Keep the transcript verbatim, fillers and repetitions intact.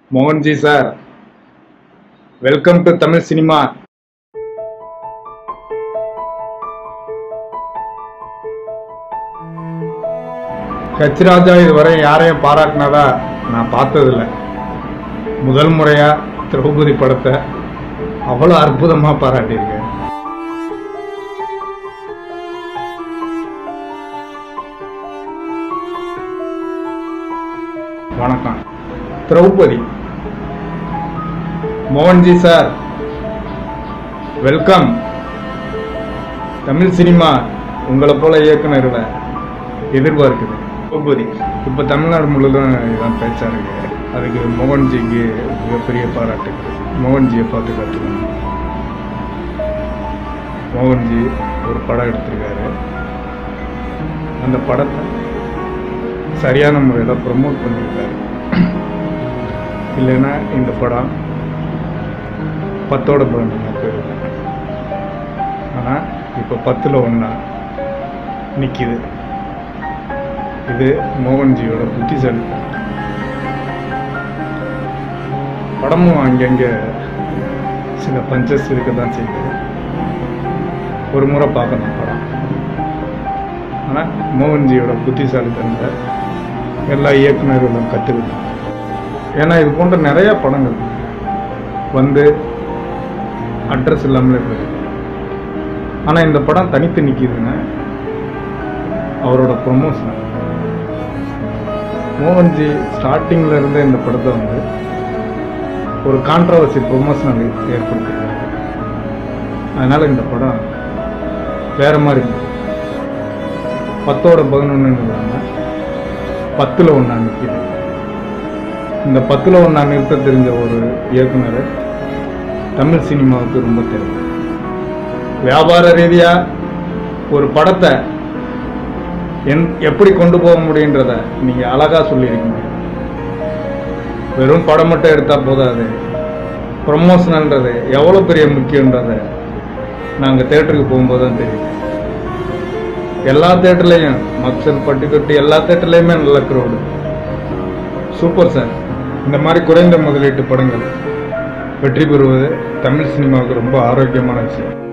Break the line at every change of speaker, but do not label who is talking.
Mohanji sir, welcome to Tamil cinema. H. Raja இதுவரை யாரையும் பாராட்டினதா நான் பார்த்ததில்லை. முதல் முறையா திரௌபதி படத்தை அவ்வளோ அற்புதமா பாராட்டியிருக்கேன். வணக்கம். Draupathi. Mohan G sir, welcome. Tamil cinema உங்களை போல இயக்குனர்களை எதிர்பார்க்குது. திரௌபதி இப்போ தமிழ்நாடு முழுவதும் இதான் பேச்சா இருக்கு. அதுக்கு மோகன்ஜிக்கு மிகப்பெரிய பாராட்டுகள். மோகன்ஜியை பார்த்து கற்றுக்கணும். மோகன்ஜி ஒரு படம் எடுத்திருக்காரு. அந்த படத்தை சரியான முறையில் ப்ரமோட் பண்ணியிருக்காரு. இல்லைன்னா இந்த படம் பத்தோட பதினொன்னா போயிருக்கும். ஆனால் இப்போ பத்தில் ஒன்றா நிற்கிது. இது மோகன்ஜியோட புத்திசாலித்தனம். படமும் அங்கங்கே சில பஞ்சஸ் இருக்க தான் செய்யுது. ஒரு முறை பார்க்கணும் படம். ஆனால் மோகன்ஜியோட புத்திசாலித்தனத்தை எல்லா இயக்குநர்களும் கற்றுக்கிட்டோம். ஏன்னா இது போன்ற நிறைய படங்கள் வந்து அட்ரஸ் இல்லாமலே போயிருக்கு. ஆனால் இந்த படம் தனித்து நிற்கிதுன்னா அவரோட ப்ரொமோஷன். மோகன்ஜி ஸ்டார்டிங்கில் இருந்தே இந்த படத்தை வந்து ஒரு கான்ட்ரவர்சி ப்ரொமோஷனல் ஏற்படுத்திருக்காங்க. அதனால் இந்த படம் வேற மாதிரி பத்தோட பதினொன்று இல்லாமல் பத்தில் ஒன்றா நிற்கிது. இந்த பத்தில் ஒன்றா நிறுத்த தெரிஞ்ச ஒரு இயக்குனர் தமிழ் சினிமாவுக்கு ரொம்ப தேவை. வியாபார ரீதியாக ஒரு படத்தை என் எப்படி கொண்டு போக முடியுன்றத நீங்கள் அழகாக சொல்லியிருக்கீங்க. வெறும் படம் மட்டும் எடுத்தால் போதாது. ப்ரொமோஷனல்ன்றது எவ்வளோ பெரிய முக்கியன்றதை நாங்கள் தேட்டருக்கு போகும்போது தான் தெரியும். எல்லா தேட்டர்லையும் மக்சல் பட்டிக்கொட்டி எல்லா தேட்டர்லையுமே நல்ல க்ரௌடு. Super sir. இந்த மாதிரி குறைந்த முதலீட்டு படங்கள் வெற்றி பெறுவது தமிழ் சினிமாவுக்கு ரொம்ப ஆரோக்கியமான விஷயம்.